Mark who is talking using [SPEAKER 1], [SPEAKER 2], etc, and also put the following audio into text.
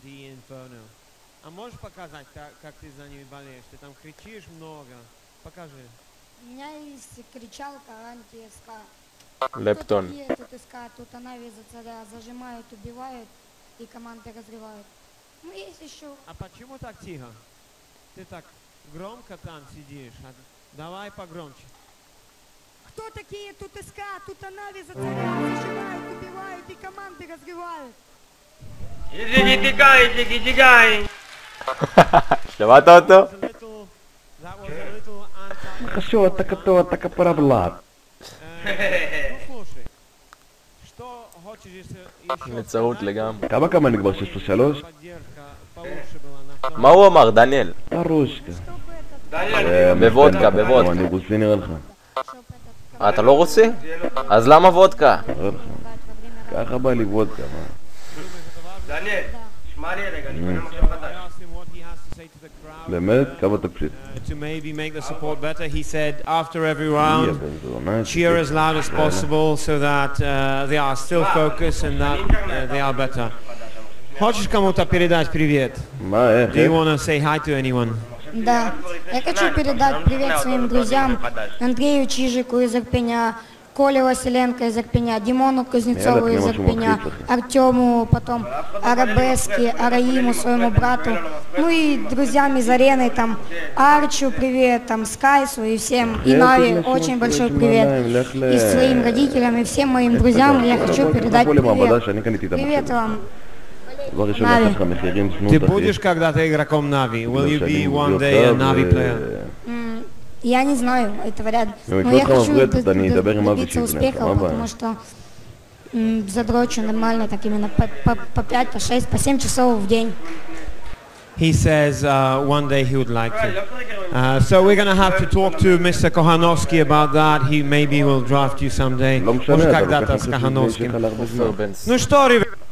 [SPEAKER 1] и Inferno. А можешь показать, как ты за ними болеешь? Ты там кричишь много. Покажи.
[SPEAKER 2] У меня есть кричалка анти-СК.
[SPEAKER 3] Лептон.
[SPEAKER 2] Тут такие, тут СК, тут Нави за царя зажимают, убивают и команды разрывают. Ну есть еще.
[SPEAKER 1] А почему так тихо? Ты так громко там сидишь. Давай погромче.
[SPEAKER 2] Кто такие тут СК, тут Нави за царя зажимают, убивают и команды разрывают.
[SPEAKER 4] Иди, тикай.
[SPEAKER 3] שמעת אותו?
[SPEAKER 1] That was a little anti...
[SPEAKER 5] חשוב, אתה כפרה בלעד.
[SPEAKER 1] Ну слушай, что хочешь еще...
[SPEAKER 3] מצרות לגמרי.
[SPEAKER 5] כמה אני כבר? 6 3?
[SPEAKER 1] Поддержка получше была на...
[SPEAKER 3] מה הוא אמר, דניאל?
[SPEAKER 5] הרושקה.
[SPEAKER 3] בוודקה, בוודקה.
[SPEAKER 5] אני רוסי נראה לך.
[SPEAKER 3] אתה לא רוסי? אז למה וודקה?
[SPEAKER 5] נראה לך. ככה בא לי וודקה, מה?
[SPEAKER 4] דניאל, שמע לי רגע, אני בנה מחשב חדש.
[SPEAKER 5] באמת? כמה תקשיב.
[SPEAKER 1] To maybe make the support better, he said after every round, cheer as loud as possible so that they are still focused and that they are better. Хочешь кому-то передать привет?
[SPEAKER 5] מה, איך?
[SPEAKER 1] Do you want to say hi to anyone?
[SPEAKER 2] Да, я хочу передать привет своим друзьям Андрею Чижику из Ирпеня, Коле Василенко из Ирпеня, Димону Кузнецову из Ирпеня, Артему, потом Арабеске, Араиму, своему брату, ну и друзьям из арены, там, Арчу привет, там, Скайсу и всем, и Нави очень большой привет, и своим родителям, и всем моим друзьям я хочу передать привет. Привет вам.
[SPEAKER 1] Ты будешь когда-то игроком Нави? Will you be one day a Navi player?
[SPEAKER 2] Я не знаю, это вряд ли. Но я хочу добиться успеха, потому что задрочу нормально, так именно по 5, по 6, по 7 часов в день.
[SPEAKER 1] He says one day he would like to. So we're going to have to talk to Mr. Kohanovsky about that. He maybe will draft you someday. Может, когда-то с Kohanovsky. Ну что, ребята?